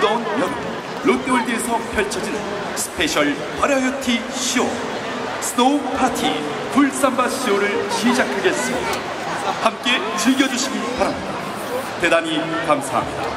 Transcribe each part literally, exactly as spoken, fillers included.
무더운 여름 롯데월드에서 펼쳐지는 스페셜 버라이어티 쇼 스노우 파티 불삼바 쇼를 시작하겠습니다. 함께 즐겨주시기 바랍니다. 대단히 감사합니다.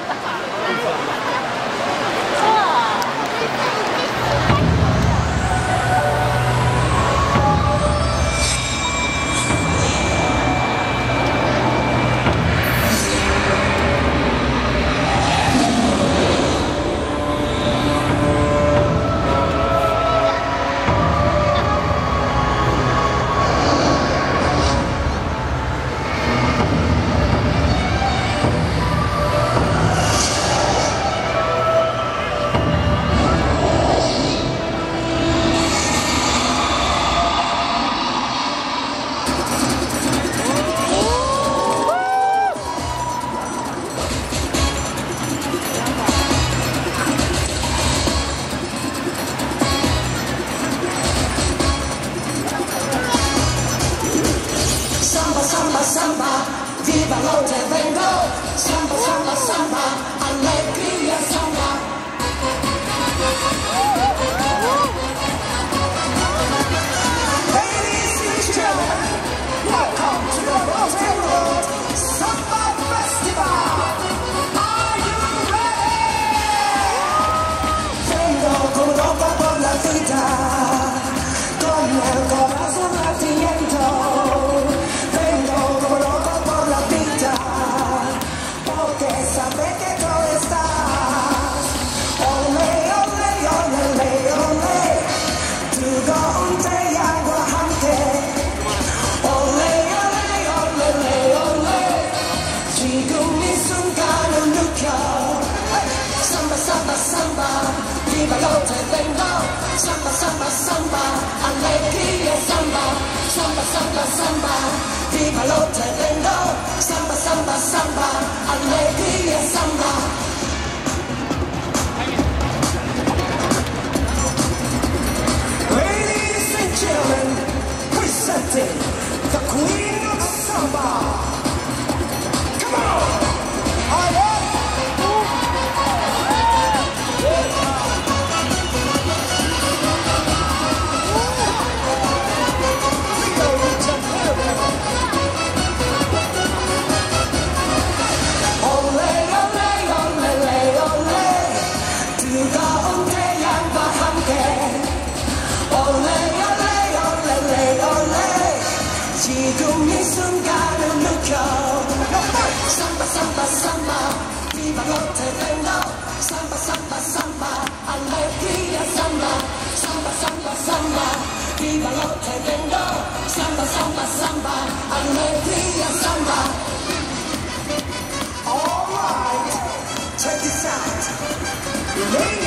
Samba, samba, viva 롯데월드. Samba, samba, samba, alegría samba. Ladies and gentlemen, welcome to the LotteWorld Samba Festival. Are you ready? Vengo como loco por la vida, con el corazón latiendo. Viva 롯데월드. Samba, samba, samba, alegría samba. Samba, samba, samba, viva 롯데월드. Samba, samba, samba, alegría samba. Ladies and gentlemen, presenting the Queen of Samba. Come on! All right. 지금 이 순간을 느껴. Samba, samba, samba, viva 롯데월드. Samba, samba, samba, alegría samba. Samba, samba, samba, viva 롯데월드. Samba, samba, samba, alegría samba. All right, check this out.